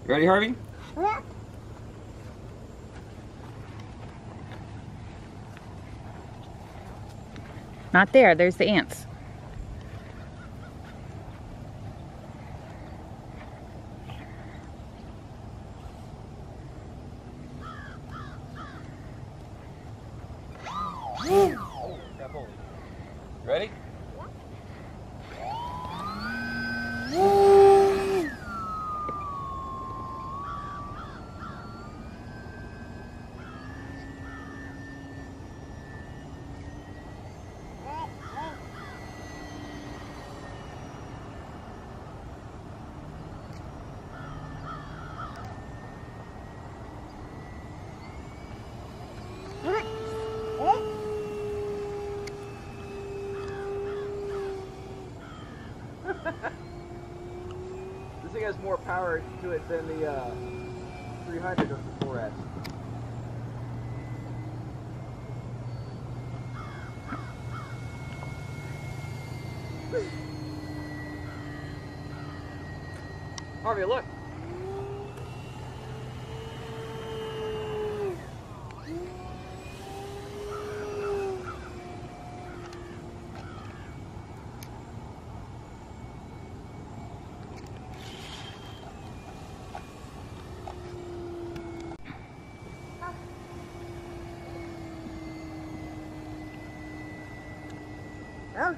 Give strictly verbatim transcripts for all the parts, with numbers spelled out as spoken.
Ready, Harvey? Yeah. Not there, there's the ants. Oh, crap, holy. Ready? This thing has more power to it than the uh, three hundred of the four S. Harvey, look! Oh.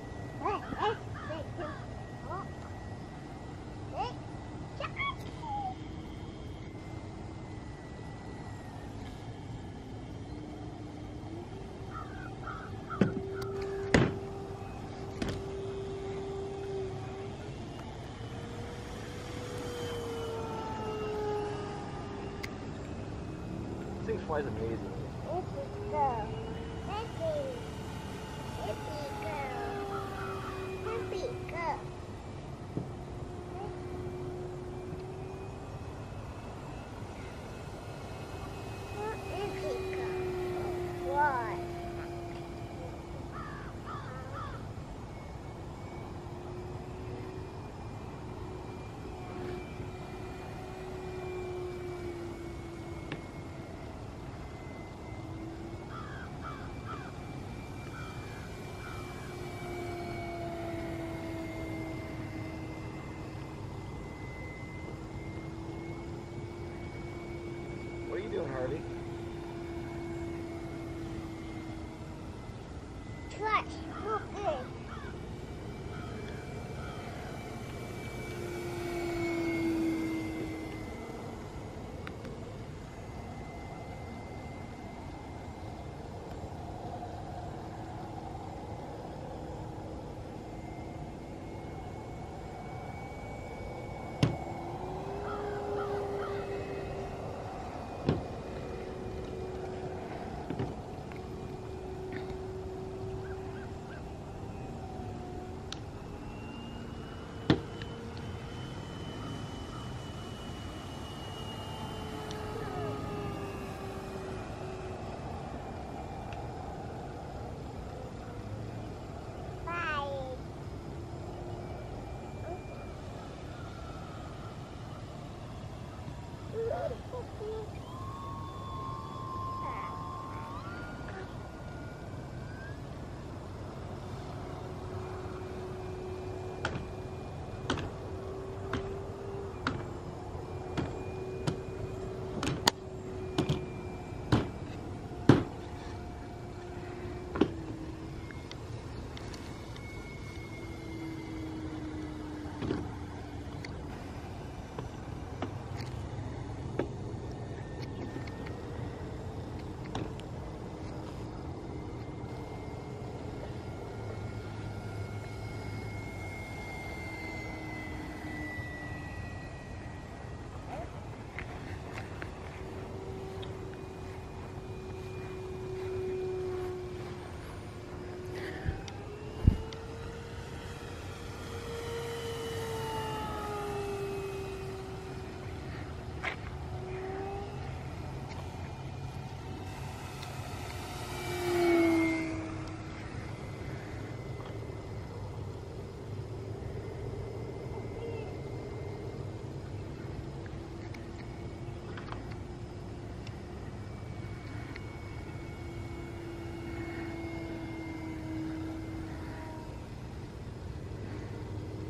This thing flies amazing. What are you doing, Harvey? Clutch. Oh, good.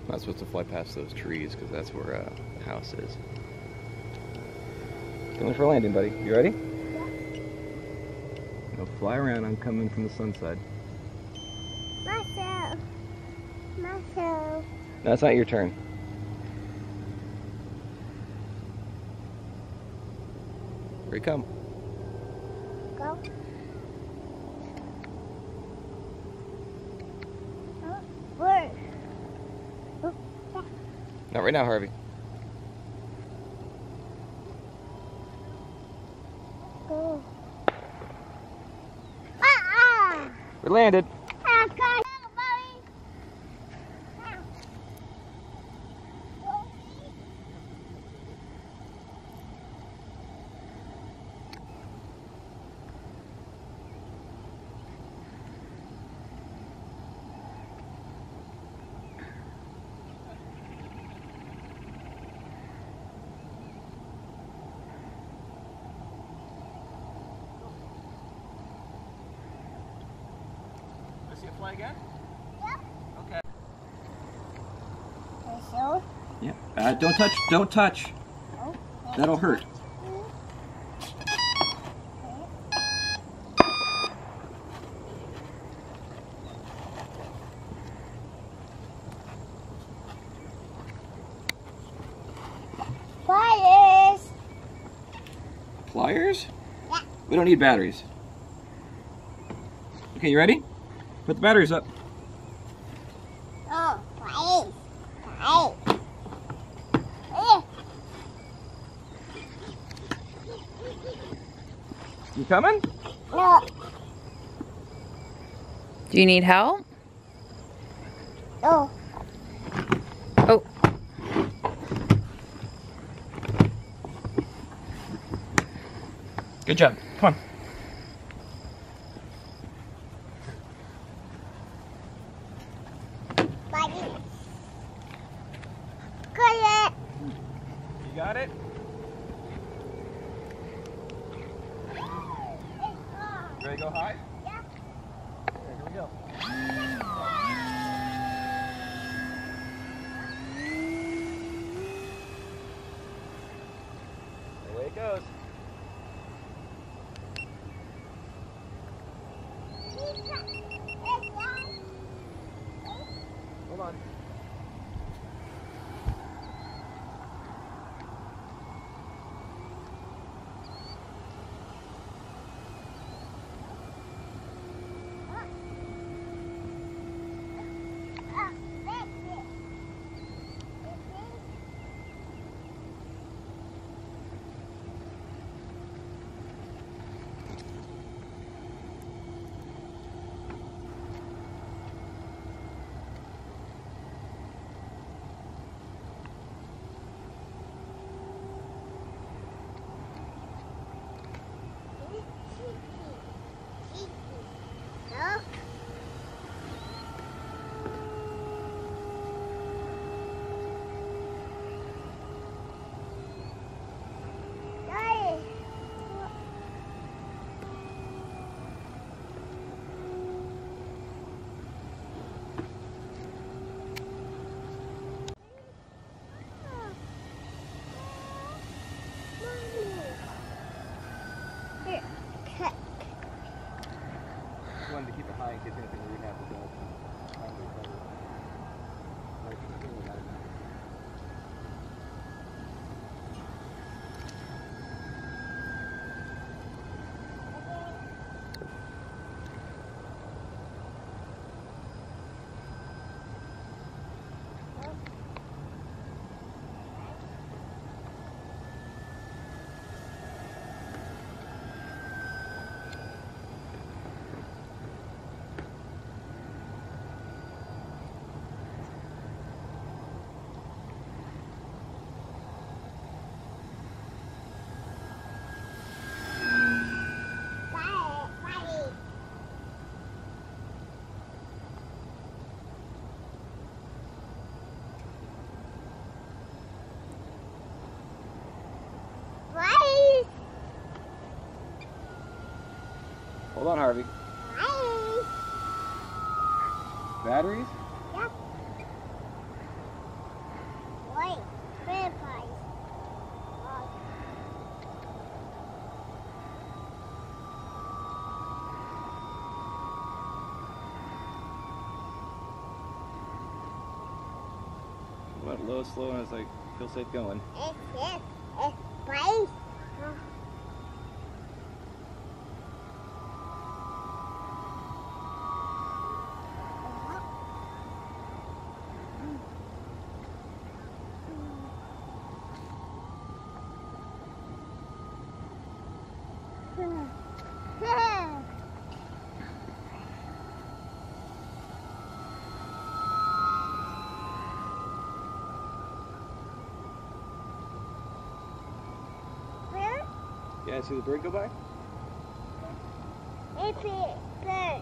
Not supposed to fly past those trees because that's where uh, the house is. Going for landing, buddy. You ready? Yeah. Go fly around. I'm coming from the sun side. Myself. Myself. No, it's not your turn. Here you come. Go. Oh, where? Oh, yeah. Not right now, Harvey. Go. Ah! We landed. Ah, God. Buddy. See it fly again? Yep. Okay. You sure? Yeah. Uh, don't touch. Don't touch. Oh. That'll hurt. Pliers. Pliers? Yeah. We don't need batteries. Okay, you ready? Put the batteries up. Oh, pliers. Pliers. Eh. You coming? No. Do you need help? No. Oh. Good job. Come on. Buddy. Got it. You got it? Ready to go high? Yeah. Okay, here we go. Away it goes. Hold on. No. Daddy. Here, cut. Just wanted to keep it high in case anything weird happens. uh, probably better. Like, something like that. Hold on, Harvey. Hi. Batteries? Yeah. went low, slow, and I was like, feel safe going. It's, it's, it's spice. Yeah, see the bird go by? It's a bird.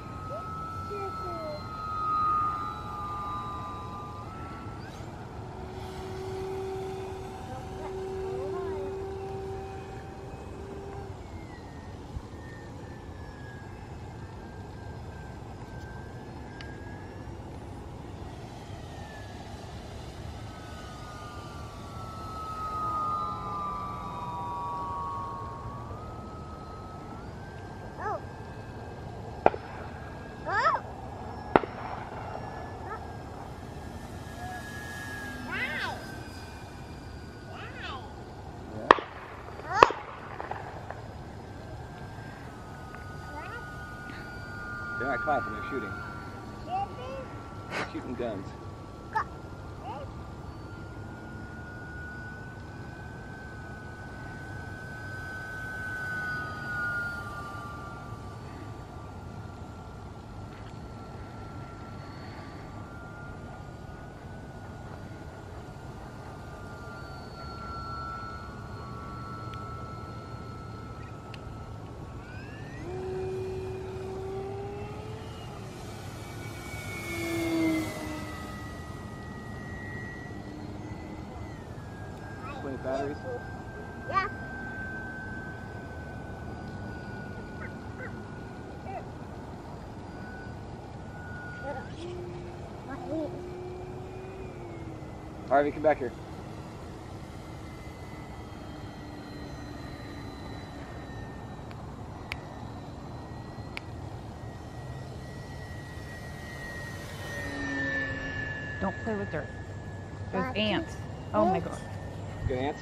They're not clapping, they're shooting. They're shooting guns. twenty batteries. Yeah. Harvey, come back here. Don't play with dirt. There's ants. Oh my god. Good ants?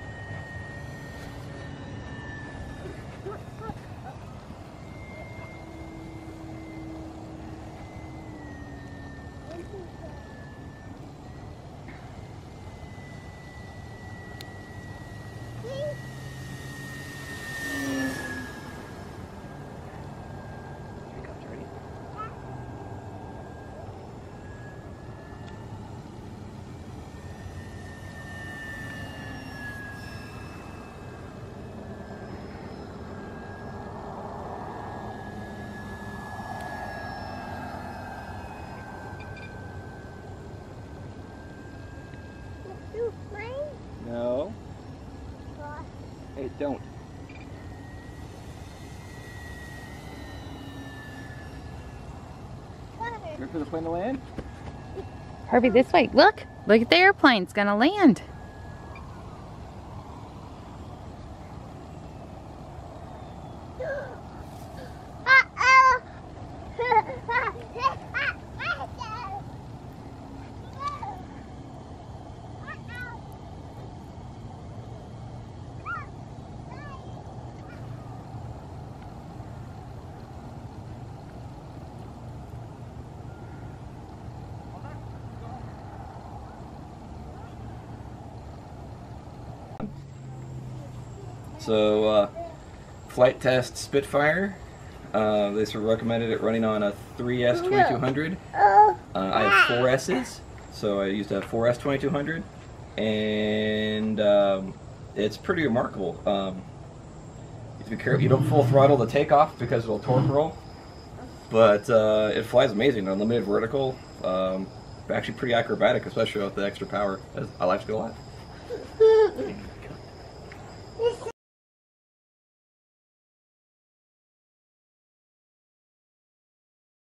No. Hey, don't. Ready for the plane to land? Harvey, this way. Look. Look at the airplane. It's gonna land. So, uh, flight test Spitfire. Uh, they sort of recommended it running on a three S twenty-two hundred. Uh, I have four S's, so I used a four S twenty-two hundred, and um, it's pretty remarkable. Um, you have to be careful. You don't full throttle the takeoff because it'll torque roll, but uh, it flies amazing. Unlimited vertical, um, actually pretty acrobatic, especially with the extra power. I like it a lot.